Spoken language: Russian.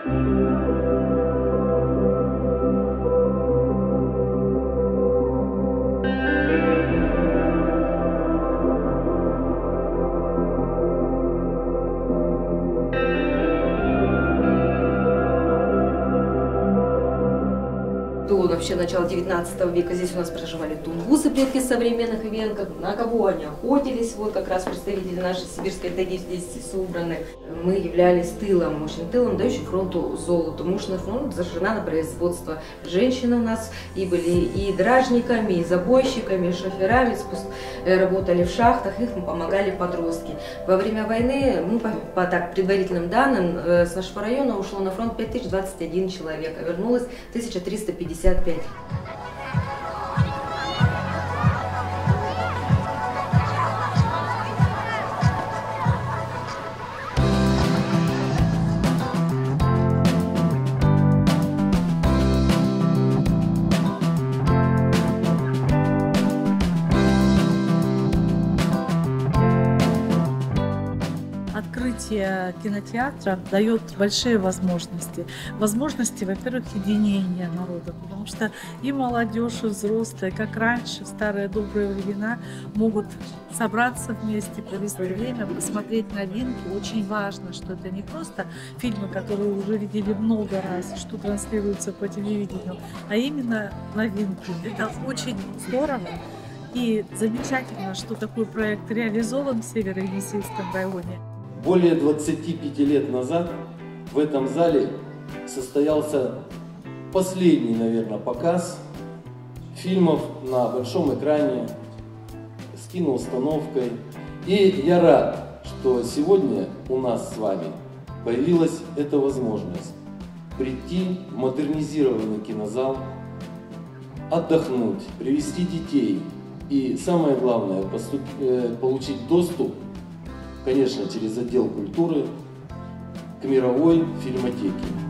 До вообще начала 19 века здесь у нас проживали тунгусы, предки современных венков, на кого они охотились, вот как раз представители нашей сибирской тайги здесь собраны. Мы являлись тылом, мощным тылом, дающим фронту золото. Мощный фронт зажжена на производство. Женщины у нас и были и дражниками, и забойщиками, и шоферами, работали в шахтах, их помогали подростки. Во время войны, по так предварительным данным, с нашего района ушло на фронт 5021 человек, а вернулось 1355. Открытие кинотеатра дает большие возможности. Возможности, во-первых, единения народа, потому что и молодежь, и взрослые, как раньше, в старые добрые времена, могут собраться вместе, провести время, посмотреть новинки. Очень важно, что это не просто фильмы, которые уже видели много раз, что транслируются по телевидению, а именно новинки. Это очень здорово. И замечательно, что такой проект реализован в Северо-Енисейском районе. Более 25 лет назад в этом зале состоялся последний, наверное, показ фильмов на большом экране с киноустановкой. И я рад, что сегодня у нас с вами появилась эта возможность прийти в модернизированный кинозал, отдохнуть, привести детей и, самое главное, получить доступ, конечно, через отдел культуры, к мировой фильмотеке.